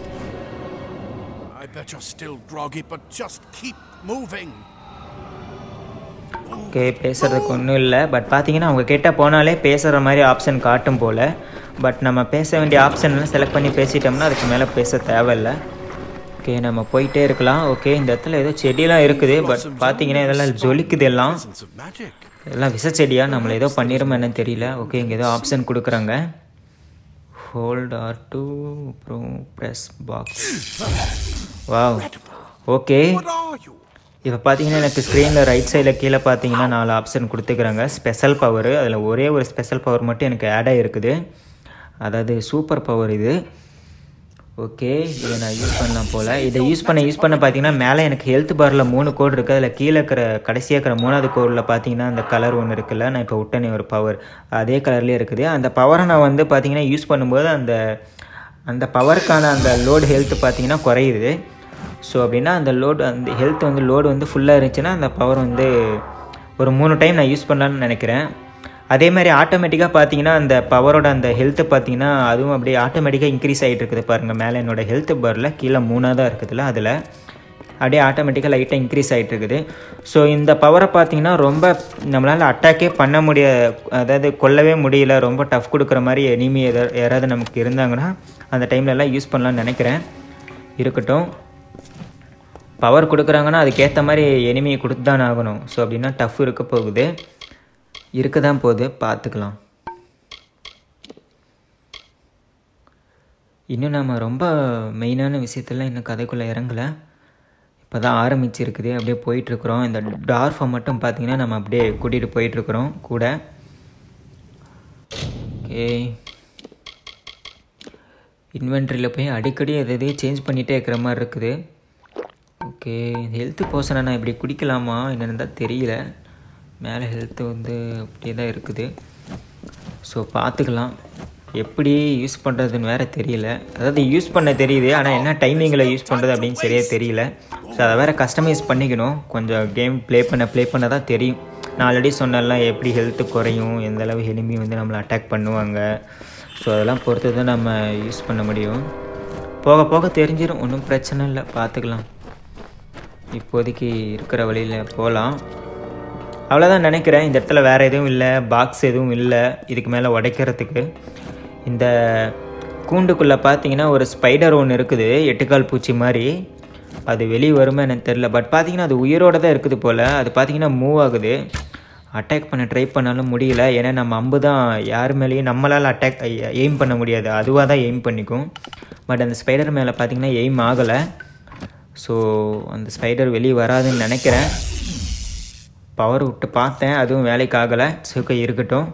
ஓகே பேசுகிறதுக்கு ஒன்றும் இல்லை. பட் பார்த்தீங்கன்னா அவங்க கிட்ட போனாலே பேசுகிற மாதிரி ஆப்ஷன் காட்டும் போல். பட் நம்ம பேச வேண்டிய ஆப்ஷன்லாம் செலக்ட் பண்ணி பேசிட்டோம்னா அதுக்கு மேலே பேச தேவையில்லை. ஓகே நம்ம போயிட்டே இருக்கலாம். ஓகே இந்த இடத்துல ஏதோ செடியெல்லாம் இருக்குது. பட் பார்த்தீங்கன்னா இதெல்லாம் ஜொலிக்குது, எல்லாம் எல்லாம் விஷ செடியாக நம்மளை ஏதோ பண்ணிடுமா என்னன்னு தெரியல. ஓகே இங்கே ஏதோ ஆப்ஷன் கொடுக்குறாங்க, hold R two bro press box. Wow okay இப்போ பார்த்தீங்கன்னா எனக்கு ஸ்க்ரீனில் ரைட் சைடில் கீழே பார்த்தீங்கன்னா நாலு ஆப்ஷன் கொடுத்துக்கிறாங்க. ஸ்பெஷல் பவர், அதில் ஒரே ஒரு ஸ்பெஷல் பவர் மட்டும் எனக்கு ஆட் ஆகிருக்குது, அதாவது சூப்பர் பவர் இது. ஓகே, இதை நான் யூஸ் பண்ணலாம் போல். இதை யூஸ் பண்ண யூஸ் பண்ண பார்த்தீங்கன்னா மேலே எனக்கு ஹெல்த் பாரில் மூணு கோடு இருக்குது. அதில் கீழே இருக்கிற கடைசியாக இருக்கிற மூணாவது கோடில் பார்த்தீங்கன்னா அந்த கலர் ஒன்று இருக்குல்ல, நான் இப்போ விட்டனே ஒரு பவர், அதே கலர்லேயே இருக்குது. அந்த பவரை நான் வந்து பார்த்தீங்கன்னா யூஸ் பண்ணும்போது அந்த அந்த பவருக்கான அந்த லோடு ஹெல்த்து பார்த்தீங்கன்னா குறையுது. ஸோ அப்படின்னா அந்த லோடு அந்த ஹெல்த் வந்து லோடு வந்து ஃபுல்லாக இருந்துச்சுன்னா அந்த பவர் வந்து ஒரு மூணு டைம் நான் யூஸ் பண்ணலான்னு நினைக்கிறேன். அதே மாதிரி ஆட்டோமேட்டிக்காக பார்த்தீங்கன்னா அந்த பவரோட அந்த ஹெல்த்து பார்த்தீங்கன்னா அதுவும் அப்படியே ஆட்டோமேட்டிக்காக இன்க்ரீஸ் ஆகிட்டு இருக்குது பாருங்கள். மேலே என்னோடய ஹெல்த் பாரில் கீழே மூணாக தான் இருக்குதுல்ல, அதில் அப்படியே ஆட்டோமேட்டிக்காக லைட்டாக இன்க்ரீஸ் ஆகிட்டு இருக்குது. ஸோ இந்த பவரை பார்த்தீங்கன்னா ரொம்ப நம்மளால் அட்டாக்கே பண்ண முடிய, அதாவது கொல்லவே முடியல, ரொம்ப டஃப் கொடுக்குற மாதிரி எனிமி எதாவது யாராவது நமக்கு இருந்தாங்கன்னா அந்த டைம்லலாம் யூஸ் பண்ணலான்னு நினைக்கிறேன். இருக்கட்டும், பவர் கொடுக்குறாங்கன்னா அதுக்கேற்ற மாதிரி எனிமியை கொடுத்து தான் ஆகணும். ஸோ அப்படின்னா டஃப் இருக்க போகுது, இருக்க தான் போகுது, பார்த்துக்கலாம். இன்னும் நம்ம ரொம்ப மெயினான விஷயத்தெல்லாம் இன்னும் கதைக்குள்ளே இறங்கலை, இப்போ தான் ஆரம்பிச்சிருக்குது. அப்படியே போயிட்டுருக்குறோம். இந்த டார்ஃபை மட்டும் பார்த்திங்கன்னா நம்ம அப்படியே கூட்டிகிட்டு போயிட்டுருக்குறோம் கூட. ஓகே, இன்வென்ட்ரியில் போய் அடிக்கடி எது எதையும் சேஞ்ச் பண்ணிகிட்டே இருக்கிற மாதிரி இருக்குது. ஓகே, ஹெல்த்து போர்ஷனை நான் இப்படி குடிக்கலாமா என்னென்னு தான் தெரியல. மேலே ஹெல்த்து வந்து அப்படியே தான் இருக்குது. ஸோ பார்த்துக்கலாம், எப்படி யூஸ் பண்ணுறதுன்னு வேறு தெரியல. அதாவது யூஸ் பண்ண தெரியுது, ஆனால் என்ன டைமிங்கில் யூஸ் பண்ணுறது அப்படின்னு சரியாக தெரியல. ஸோ அதை வேறு கஸ்டமைஸ் பண்ணிக்கணும். கொஞ்சம் கேம் ப்ளே பண்ண ப்ளே பண்ண தான் தெரியும். நான் ஆல்ரெடி சொன்னலாம் எப்படி ஹெல்த்து குறையும், எந்தளவு எனிமி வந்து நம்மளை அட்டாக் பண்ணுவாங்க. ஸோ அதெல்லாம் பொறுத்து தான் நம்ம யூஸ் பண்ண முடியும். போக போக தெரிஞ்சிடும், ஒன்றும் பிரச்சனை இல்லை, பார்த்துக்கலாம். இப்போதைக்கு இருக்கிற வழியில் போகலாம். அவ்வளோதான் நினைக்கிறேன். இந்த இடத்துல வேறு எதுவும் இல்லை, பாக்ஸ் எதுவும் இல்லை இதுக்கு மேலே உடைக்கிறதுக்கு. இந்த கூண்டுக்குள்ளே பார்த்தீங்கன்னா ஒரு ஸ்பைடர் ஒன்று இருக்குது, எட்டுக்கால் பூச்சி மாதிரி. அது வெளியே வருமா எனக்கு தெரில, பட் பார்த்தீங்கன்னா அது உயிரோடு தான் இருக்குது போல். அது பார்த்தீங்கன்னா மூவ் ஆகுது. அட்டாக் பண்ண ட்ரை பண்ணாலும் முடியல, ஏன்னா நம்ம அம்பு தான் யார் மேலேயும் நம்மளால் அட்டாக் எய்ம் பண்ண முடியாது, அதுவாக தான் எய்ம் பண்ணிக்கும். பட் அந்த ஸ்பைடர் மேலே பார்த்தீங்கன்னா எய்ம் ஆகலை. ஸோ அந்த ஸ்பைடர் வெளியே வராதுன்னு நினைக்கிறேன். பவர் விட்டு பார்த்தேன், அதுவும் வேலைக்கு ஆகலை. சுக்க இருக்கட்டும்.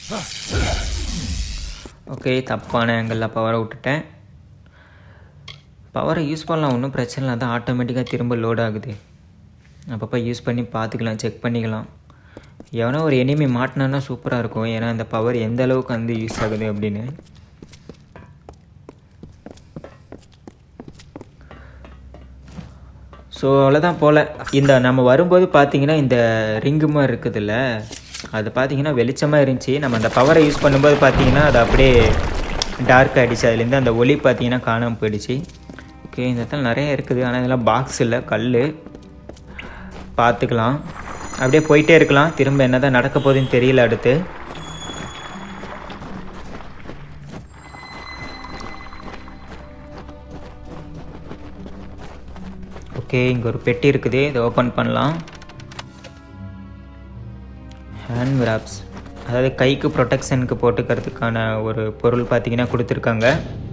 ஓகே, தப்பான ஆங்கிளில் பவரை விட்டுட்டேன். பவரை யூஸ் பண்ணலாம், ஒன்றும் பிரச்சனை இல்லை. அதான் ஆட்டோமேட்டிக்காக திரும்ப லோட் ஆகுது. அப்பப்போ யூஸ் பண்ணி பார்த்துக்கலாம், செக் பண்ணிக்கலாம். எவனோ ஒரு எனிமி மாட்டினான்னா சூப்பராக இருக்கும், ஏன்னா அந்த பவர் எந்த அளவுக்கு வந்து யூஸ் ஆகுது அப்படின்னு. ஸோ அவ்வளோதான் போல். இந்த நம்ம வரும்போது பார்த்திங்கன்னா இந்த ரிங்கு மாதிரி இருக்குதுல்ல, அது பார்த்திங்கன்னா வெளிச்சமாக இருந்துச்சு. நம்ம அந்த பவரை யூஸ் பண்ணும்போது பார்த்திங்கன்னா அது அப்படியே டார்க் ஆகிடுச்சு. அதுலேருந்து அந்த ஒளி பார்த்திங்கன்னா காணாமல் போயிடுச்சு. ஓகே, இந்த இடத்துல நிறைய இருக்குது, ஆனால் இதெல்லாம் பாக்ஸ் இல்லை, கல். பார்த்துக்கலாம், அப்படியே போயிட்டே இருக்கலாம். திரும்ப என்ன தான் நடக்க போகுதுன்னு தெரியல. அடுத்து ஓகே, இங்கே ஒரு பெட்டி இருக்குது, இதை ஓப்பன் பண்ணலாம். ஹேண்ட் விராப்ஸ், அதாவது கைக்கு ப்ரொடெக்ஷனுக்கு போட்டுக்கிறதுக்கான ஒரு பொருள் பார்த்திங்கன்னா கொடுத்துருக்காங்க.